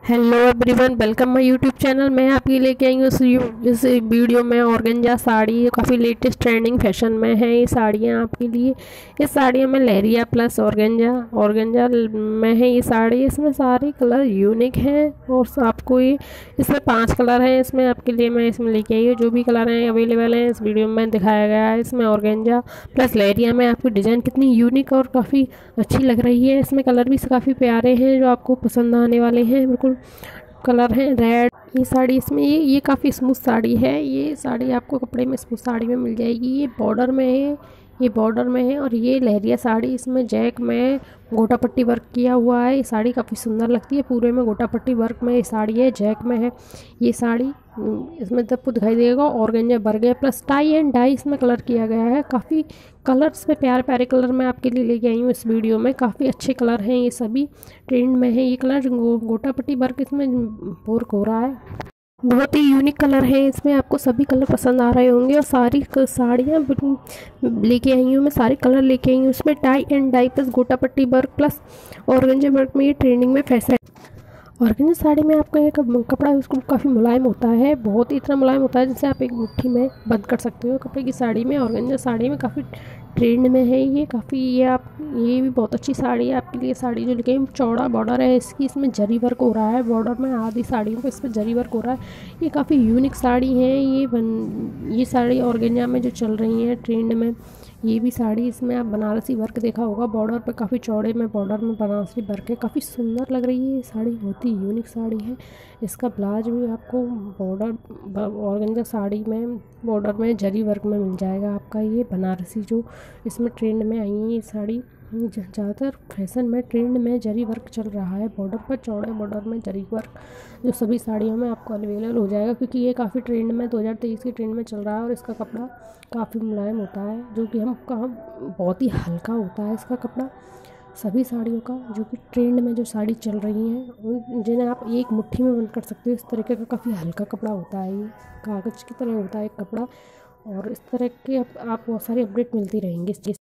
Hello everyone, welcome my YouTube channel. मैं आपके लेके आई हूँ इस वीडियो में ऑर्गेंजा साड़ी। काफ़ी लेटेस्ट ट्रेंडिंग फैशन में है ये साड़ियाँ आपके लिए। इस साड़ियों में लहरिया प्लस ऑर्गेंजा में है ये साड़ी। इसमें सारे कलर यूनिक हैं और आपको ये इसमें 5 कलर हैं। इसमें आपके लिए मैं इसमें लेके आई हूँ। जो भी कलर हैं अवेलेबल हैं इस वीडियो में दिखाया गया है। इसमें ऑर्गेंजा प्लस लहरिया में आपको डिज़ाइन कितनी यूनिक और काफ़ी अच्छी लग रही है। इसमें कलर भी काफ़ी प्यारे हैं जो आपको पसंद आने वाले हैं। बिल्कुल कलर है रेड। ये साड़ी इसमें ये काफ़ी स्मूथ साड़ी है। ये साड़ी आपको कपड़े में स्मूथ साड़ी में मिल जाएगी। ये बॉर्डर में है, ये बॉर्डर में है। और ये लहरिया साड़ी, इसमें जैक में गोटा पट्टी वर्क किया हुआ है। ये साड़ी काफ़ी सुंदर लगती है। पूरे में गोटा पट्टी वर्क में ये साड़ी है, जैक में है ये साड़ी। इसमें आपको दिखाई देगा ऑर्गेन्जा वर्क है प्लस टाई एंड डाई इसमें कलर किया गया है। काफ़ी कलर्स में प्यारे प्यारे कलर मैं आपके लिए लेके आई हूँ इस वीडियो में। काफ़ी अच्छे कलर हैं, ये सभी ट्रेंड में है। ये कलर गोटा पट्टी वर्क इसमें वर्क हो रहा है। बहुत ही यूनिक कलर है। इसमें आपको सभी कलर पसंद आ रहे होंगे। और सारी साड़ियाँ लेके आई हूँ मैं, सारे कलर लेके आई हूँ। इसमें टाई एंड डाई प्लस गोटा पट्टी वर्क प्लस ऑर्गेन्जा वर्क में ये ट्रेंडिंग में फैशन। ऑर्गेन्जा साड़ी में आपका ये कपड़ा उसको काफ़ी मुलायम होता है, बहुत ही इतना मुलायम होता है जैसे आप एक मुट्ठी में बंद कर सकते हो कपड़े की साड़ी में। ऑर्गेन्जा साड़ी में काफ़ी ट्रेंड में है ये। काफ़ी ये भी बहुत अच्छी साड़ी है आपके लिए। साड़ी जो लेके चौड़ा बॉर्डर है इसकी, इसमें जरी वर्क हो रहा है बॉर्डर में। आधी साड़ियों पे इस पर जरी वर्क हो रहा है। ये काफ़ी यूनिक साड़ी है। ये साड़ी ऑर्गेन्जा में जो चल रही है ट्रेंड में। ये भी साड़ी, इसमें आप बनारसी वर्क देखा होगा बॉर्डर पे, काफ़ी चौड़े में बॉर्डर में बनारसी वर्क है। काफ़ी सुंदर लग रही है ये साड़ी, बहुत ही यूनिक साड़ी है। इसका ब्लाउज भी आपको बॉर्डर ऑर्गेन्जा साड़ी में बॉर्डर में जरी वर्क में मिल जाएगा आपका। ये बनारसी जो इसमें ट्रेंड में आई है ये साड़ी, ज़्यादातर फैशन में ट्रेंड में जरी वर्क चल रहा है बॉर्डर पर, चौड़े बॉर्डर में जरी वर्क जो सभी साड़ियों में आपको अवेलेबल हो जाएगा। क्योंकि ये काफ़ी ट्रेंड में 2023 के ट्रेंड में चल रहा है। और इसका कपड़ा काफ़ी मुलायम होता है, जो कि हम कहाँ बहुत ही हल्का होता है इसका कपड़ा सभी साड़ियों का। जो कि ट्रेंड में जो साड़ी चल रही हैं जिन्हें आप एक मुट्ठी में बंद कर सकते हो, इस तरीके का काफ़ी हल्का कपड़ा होता है। ये कागज़ की तरह होता है एक कपड़ा। और इस तरह के आप बहुत सारी अपडेट मिलती रहेंगी।